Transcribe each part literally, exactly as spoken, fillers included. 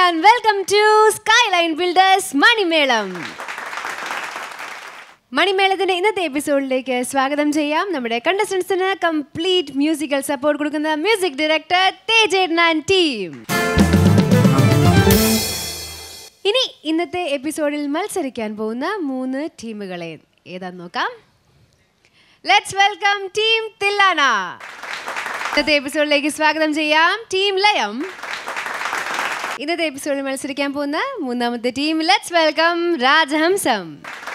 and welcome to Skyline Builders Manimelam. Manimelaminte ഇന്നത്തെ എപ്പിസോഡിലേക്ക് സ്വാഗതം ചെയ്യാം. നമ്മുടെ കണ്ടസ്റ്റന്റ്സിന് കംപ്ലീറ്റ് മ്യൂസിക്കൽ സപ്പോർട്ട് കൊടുക്കുന്ന മ്യൂസിക് ഡയറക്ടർ തേജേട്ടൻ ആൻഡ് ടീം. ഇനി ഇന്നത്തെ എപ്പിസോഡിൽ മത്സരിക്കാൻ പോകുന്ന മൂന്ന് ടീമുകളെ ഏതാന്ന് നോക്കാം. Let's welcome team Thillana. ഇന്നത്തെ എപ്പിസോഡിലേക്ക് സ്വാഗതം ചെയ്യാം ടീം ലയം. ഇന്നത്തെ എപ്പിസോഡിൽ മത്സരിക്കാൻ പോകുന്ന മൂന്നാമത്തെ team let's welcome Rajahamsam.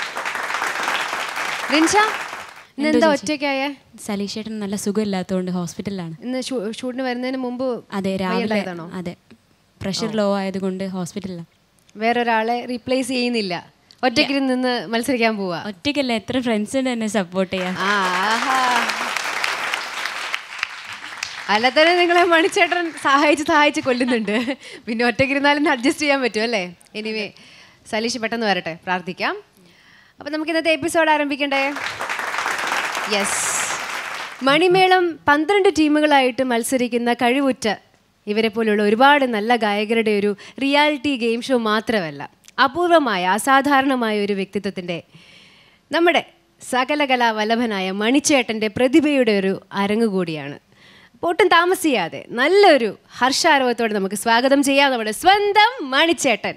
Rinsha ഇന്നെന്താ ഒറ്റയ്ക്കായ? സലീഷേട്ടൻ നല്ല സുഖമില്ലാത്തതുകൊണ്ട് ഹോസ്പിറ്റലിലാണ്. ഇന്ന് ഷൂട്ടിന് വരുന്നതിന് മുമ്പ് അതെ രാവിലെ അതെ പ്രഷർ ലോ ആയതുകൊണ്ട് ഹോസ്പിറ്റലിലാണ്. വേറൊരാളെ റീപ്ലേസ് ചെയ്യുന്നില്ല, ഒറ്റയ്ക്ക് നിന്ന് മത്സരിക്കാൻ പോവാ. ഒറ്റയ്ക്കല്ല, എത്ര ഫ്രണ്ട്സിന് എന്നെ സപ്പോർട്ട് ചെയ്യാം. അല്ല തന്നെ നിങ്ങളെ മണിച്ചേട്ടൻ സഹായിച്ച് സഹായിച്ച് കൊല്ലുന്നുണ്ട്, പിന്നെ ഒറ്റയ്ക്കിരുന്നാലും അഡ്ജസ്റ്റ് ചെയ്യാൻ പറ്റും അല്ലേ? എനിവേ സലീഷ് പെട്ടെന്ന് വരട്ടെ, പ്രാർത്ഥിക്കാം. അപ്പം നമുക്ക് ഇന്നത്തെ എപ്പിസോഡ് ആരംഭിക്കണ്ടേ? യെസ്. മണിമേളം പന്ത്രണ്ട് ടീമുകളായിട്ട് മത്സരിക്കുന്ന കഴിവുറ്റ ഇവരെ പോലുള്ള ഒരുപാട് നല്ല ഗായകരുടെ ഒരു റിയാലിറ്റി ഗെയിം ഷോ മാത്രമല്ല, അപൂർവമായ അസാധാരണമായ ഒരു വ്യക്തിത്വത്തിൻ്റെ നമ്മുടെ സകലകലാ വല്ലഭനായ മണിച്ചേട്ടൻ്റെ പ്രതിഭയുടെ ഒരു അരങ്ങ് കൂടിയാണ്. അപ്പോൾ ഒട്ടും താമസിയാതെ നല്ലൊരു ഹർഷാരവത്തോടെ നമുക്ക് സ്വാഗതം ചെയ്യാം നമ്മുടെ സ്വന്തം മണിച്ചേട്ടൻ.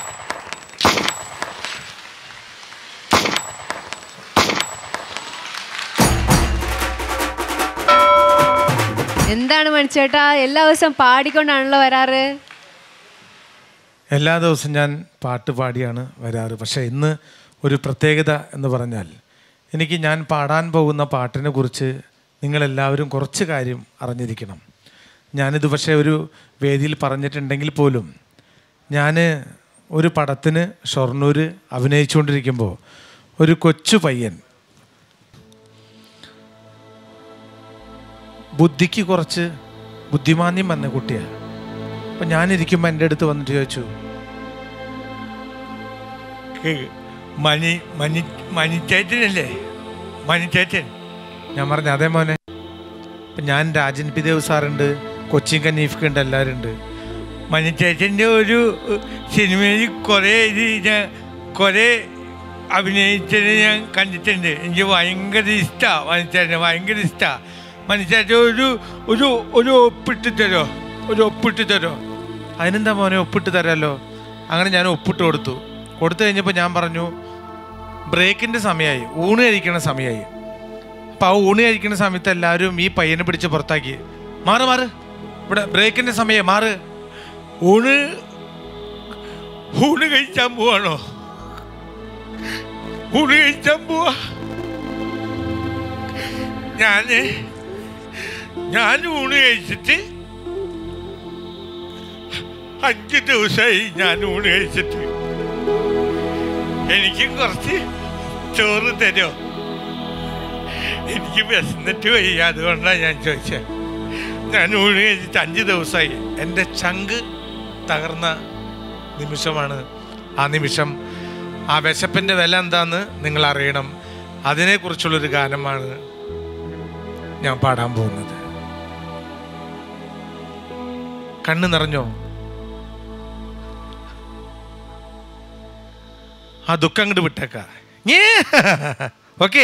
എന്താണ് മണിച്ചേട്ടാ, എല്ലാ ദിവസവും പാടിക്കൊണ്ടാണല്ലോ വരാറ്? എല്ലാ ദിവസവും ഞാൻ പാട്ട് പാടിയാണ് വരാറ്. പക്ഷേ ഇന്ന് ഒരു പ്രത്യേകത എന്ന് പറഞ്ഞാൽ, എനിക്ക് ഞാൻ പാടാൻ പോകുന്ന പാട്ടിനെ കുറിച്ച് നിങ്ങളെല്ലാവരും കുറച്ച് കാര്യം അറിഞ്ഞിരിക്കണം. ഞാനിത് പക്ഷേ ഒരു വേദിയിൽ പറഞ്ഞിട്ടുണ്ടെങ്കിൽ പോലും, ഞാൻ ഒരു പടത്തിന് ഷൊർണൂർ അഭിനയിച്ചുകൊണ്ടിരിക്കുമ്പോൾ ഒരു കൊച്ചു പയ്യൻ, ബുദ്ധിക്ക് കുറച്ച് ബുദ്ധിമാന്യം വന്ന കുട്ടിയാണ്. അപ്പം ഞാനിരിക്കുമ്പോൾ എൻ്റെ അടുത്ത് വന്നിട്ട് ചോദിച്ചു, മണി മണി മണിച്ചേട്ടനല്ലേ മണിച്ചേട്ടൻ? ഞാൻ പറഞ്ഞു അതേ മോനെ. അപ്പം ഞാൻ രാജൻ പി ദേവ് സാറുണ്ട്, കൊച്ചിൻ കനീഫ്ക്ക് ഉണ്ട്, എല്ലാവരും ഉണ്ട്. മണിച്ചേട്ടൻ്റെ ഒരു സിനിമയിൽ കുറേ ഇത് ഞാൻ കുറേ അഭിനയിച്ചത് ഞാൻ കണ്ടിട്ടുണ്ട്. എനിക്ക് ഭയങ്കര ഇഷ്ടമാണ് മണിച്ചേട്ടനെ, ഭയങ്കര ഇഷ്ടമാണ്. മണിച്ചേട്ടൻ ഒരു ഒരു ഒരു ഒപ്പിട്ട് തരോ, ഒരു ഒപ്പിട്ട് തരോ? അതിനെന്താ മോനെ, ഒപ്പിട്ട് തരാമല്ലോ. അങ്ങനെ ഞാൻ ഒപ്പിട്ട് കൊടുത്തു. കൊടുത്തു കഴിഞ്ഞപ്പോൾ ഞാൻ പറഞ്ഞു, ബ്രേക്കിൻ്റെ സമയമായി, ഊണ് കഴിക്കണ സമയമായി. അപ്പം ആ ഊണ് കഴിക്കുന്ന സമയത്ത് എല്ലാവരും ഈ പയ്യനെ പിടിച്ച് പുറത്താക്കി. മാറ് മാറ്, ഇവിടെ ബ്രേക്കിൻ്റെ സമയം, മാറ്. ഊണ് ഊണ് കഴിച്ചാൻ പോവാണോ? ഊണ് കഴിച്ചാൻ പോവാ. ഞാൻ ഞാൻ ഊണ് കഴിച്ചിട്ട് അഞ്ച് ദിവസമായി ഞാൻ ഊണ് കഴിച്ചിട്ട്. എനിക്ക് കുറച്ച് ചോറ് തരുമോ? എനിക്ക് വിശന്നിട്ട് വയ്യ, അതുകൊണ്ടാണ് ഞാൻ ചോദിച്ചത്. ഞാൻ ഊണ് കഴിച്ചിട്ട് അഞ്ച് ദിവസമായി. എൻ്റെ ചങ്ക് തകർന്ന നിമിഷമാണ് ആ നിമിഷം. ആ വിശപ്പിൻ്റെ വില എന്താണെന്ന് നിങ്ങൾ അറിയണം. അതിനെക്കുറിച്ചുള്ളൊരു ഗാനമാണ് ഞാൻ പാടാൻ പോകുന്നത്. കണ്ണ് നിറഞ്ഞോ? ആ ദുഃഖം അങ്ങോട്ട് വിട്ടേക്ക. ഓക്കെ.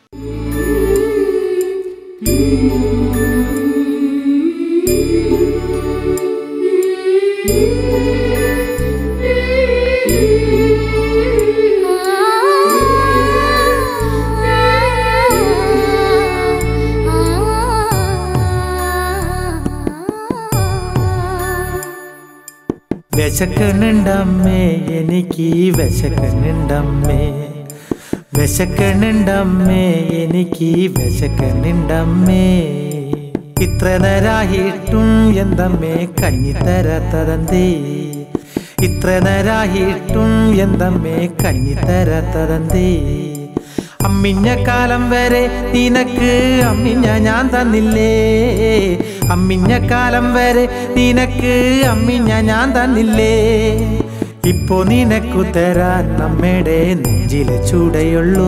വിശക്കണുണ്ടമ്മേ, എനിക്ക് വിശക്കണുണ്ടമ്മേ, വിശക്കണുണ്ടമ്മേ, എനിക്ക് വിശക്കണുണ്ടമ്മേ. ഇത്ര നേരായിട്ടും എന്തമ്മേ കഞ്ഞി തരാത്തതന്തേ, ഇത്ര നേരായിട്ടും എന്തമ്മേ കഞ്ഞി തരാത്തതന്തേ. അമ്മിഞ്ഞ കാലം വരെ നിനക്ക് അമ്മിഞ്ഞ ഞാൻ തന്നില്ലേ, അമ്മിഞ്ഞ കാലം വരെ നിനക്ക് അമ്മിഞ്ഞ ഞാൻ തന്നില്ലേ. ഇപ്പോ നിനക്കു തരാൻ നമ്മയുടെ നെഞ്ചിലെ ചൂടയുള്ളൂ,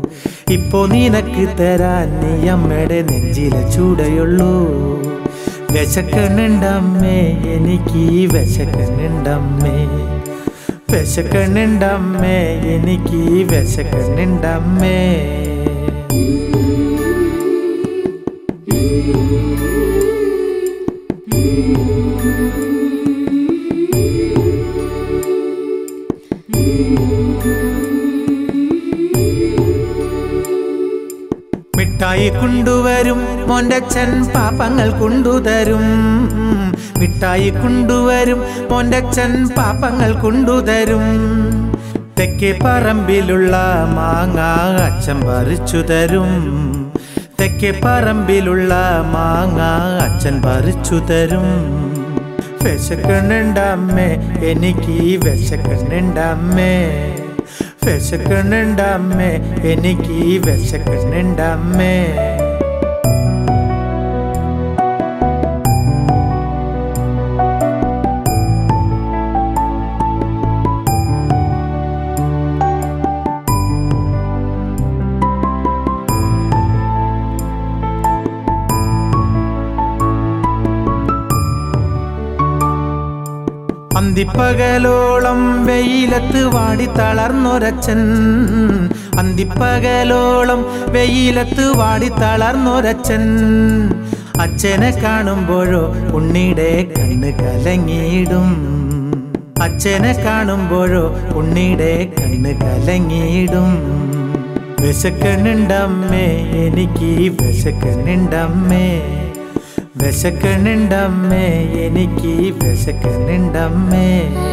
ഇപ്പോ നിനക്ക് തരാൻ നീ അമ്മയുടെ നെഞ്ചിലെ ചൂടയുള്ളൂ. വിശക്കണുണ്ടമ്മേ എനിക്ക് വിശക്കണുണ്ടമ്മേ വിശക്കണുണ്ടമ്മേ എനിക്ക് വിശക്കണുണ്ടമ്മേ മിഠായി കൊണ്ടുവരും മോൻ്റച്ഛൻ പാപ്പങ്ങൾ കൊണ്ടുതരും മിഠായി കൊണ്ടുവരും മോൻ്റച്ഛൻ പാപ്പങ്ങൾ കൊണ്ടുതരും തെക്കേ പറമ്പിലുള്ള മാങ്ങ അച്ഛൻ പറിച്ചു തരും തെക്കേ പറമ്പിലുള്ള മാങ്ങ അച്ഛൻ പറിച്ചു തരും വിശക്കണുണ്ടമ്മേ എനിക്ക് വിശക്കണുണ്ടമ്മേ വിശക്കണുണ്ടമ്മേ എനിക്ക് വിശക്കണുണ്ടമ്മേ അന്തിപ്പകലോളം വെയിലത്ത് വാടി തളർന്നൊരച്ഛൻ അന്തിപ്പകലോളം വെയിലത്ത് വാടി തളർന്നൊരച്ഛൻ അച്ഛനെ കാണുമ്പോഴോ ഉണ്ണിയുടെ കണ്ണ് കലങ്ങിയിടും അച്ഛനെ കാണുമ്പോഴോ ഉണ്ണിയുടെ കണ്ണ് കലങ്ങിയിടും വിശക്കണുണ്ടമ്മേ എനിക്ക് വിശക്കണുണ്ടമ്മേ വിശക്കണുണ്ടമ്മേ എനിക്ക് വിശക്കണുണ്ടമ്മേ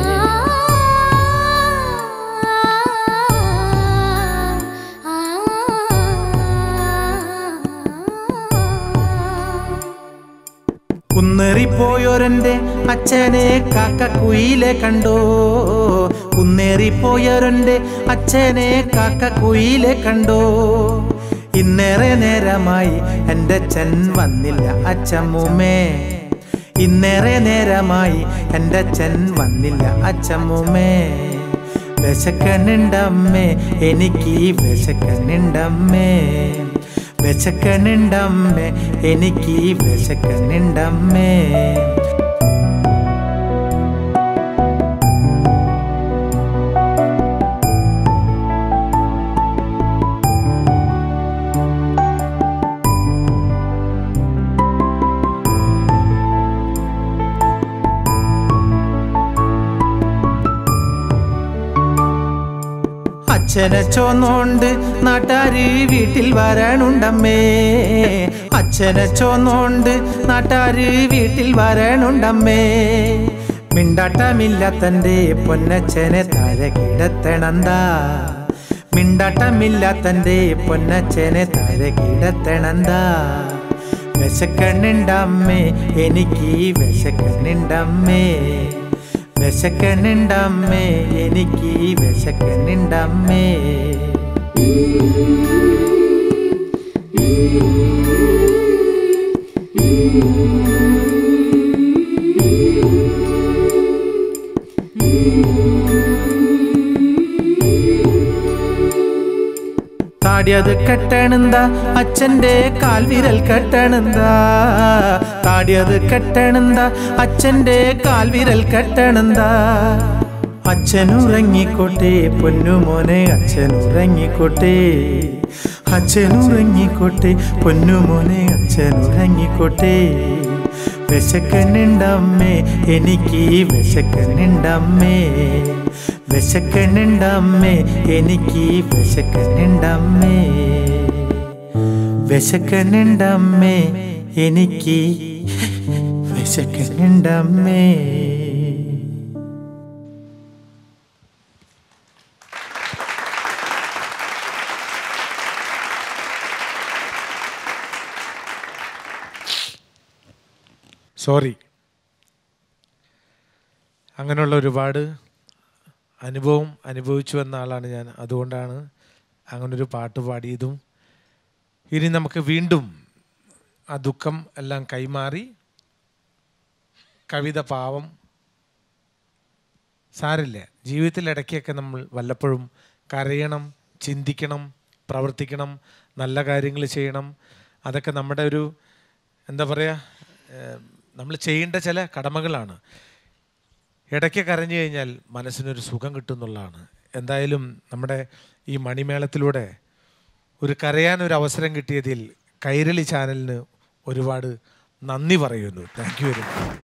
കുന്നേറിപ്പോയൊരെൻ്റെ അച്ഛനെ കാക്കക്കുയിലെ കണ്ടോ കുന്നേറിപ്പോയൊരെൻ്റെ അച്ഛനെ കാക്കക്കുയിലെ കണ്ടോ ഇന്നേറെ നേരമായി എൻ്റെ അച്ഛൻ വന്നില്ല അച്ഛമ്മൂമ്മേ ഇന്നേറെ നേരമായി എൻ്റെ അച്ഛൻ വന്നില്ല അച്ഛമ്മൂമ്മേ വിശക്കണുണ്ടമ്മേ എനിക്ക് വിശക്കണുണ്ടമ്മേ വിശക്കണുണ്ടമ്മേ എനിക്ക് വിശക്കണുണ്ടമ്മേ അച്ഛനെ ചോന്നോണ്ട് നാട്ടാര് വീട്ടിൽ വരണുണ്ടമ്മേ അച്ഛനെ ചോന്നോണ്ട് നാട്ടാര് വീട്ടിൽ വരണുണ്ടമ്മേ മിണ്ടാട്ടമില്ലാത്തൻ്റെ പൊന്നച്ഛനെ താഴെ കിടത്തണന്താ മിണ്ടാട്ടമില്ലാത്തൻ്റെ പൊന്നച്ഛനെ താഴെ കിടത്തണന്താ വിശക്കണുണ്ടമ്മേ എനിക്ക് വിശക്കണുണ്ടമ്മേ വിശക്കണുണ്ടമ്മേ എനിക്ക് വിശക്കണുണ്ടമ്മേ താടിയത് കെട്ടണെന്താ അച്ഛൻ്റെ കാൽവിരൽ കെട്ടണെന്താ താടിയത് കെട്ടണെന്താ അച്ഛൻ്റെ കാൽവിരൽ കെട്ടണെന്താ അച്ഛനുറങ്ങിക്കോട്ടെ പൊന്നുമോനെ അച്ഛനുറങ്ങിക്കോട്ടെ അച്ഛനുറങ്ങിക്കോട്ടെ പൊന്നുമോനെ അച്ഛനുറങ്ങിക്കോട്ടെ വിശക്കണുണ്ടമ്മേ എനിക്ക് വിശക്കണുണ്ടമ്മേ വിശക്കണുണ്ടമ്മേ എനിക്ക് വിശക്കണുണ്ടമ്മേ വിശക്കണുണ്ടമ്മേ എനിക്ക് വിശക്കണുണ്ടമ്മേ സോറി അങ്ങനെയുള്ള ഒരുപാട് അനുഭവം അനുഭവിച്ചു വന്ന ആളാണ് ഞാൻ. അതുകൊണ്ടാണ് അങ്ങനൊരു പാട്ട് പാടിയതും. ഇനി നമുക്ക് വീണ്ടും ആ ദുഃഖം എല്ലാം കൈമാറി കവിത പാവം സാരില്ല. ജീവിതത്തിൽ ഇടയ്ക്കൊക്കെ നമ്മൾ വല്ലപ്പോഴും കരയണം, ചിന്തിക്കണം, പ്രവർത്തിക്കണം, നല്ല കാര്യങ്ങൾ ചെയ്യണം. അതൊക്കെ നമ്മുടെ ഒരു എന്താ പറയുക നമ്മൾ ചെയ്യേണ്ട ചില കടമകളാണ്. ഇടയ്ക്ക് കരഞ്ഞു കഴിഞ്ഞാൽ മനസ്സിനൊരു സുഖം കിട്ടും എന്നുള്ളതാണ്. എന്തായാലും നമ്മുടെ ഈ മണിമേളത്തിലൂടെ ഒരു കരയാനൊരു അവസരം കിട്ടിയതിൽ കൈരളി ചാനലിന് ഒരുപാട് നന്ദി പറയുന്നു. Thank you very much.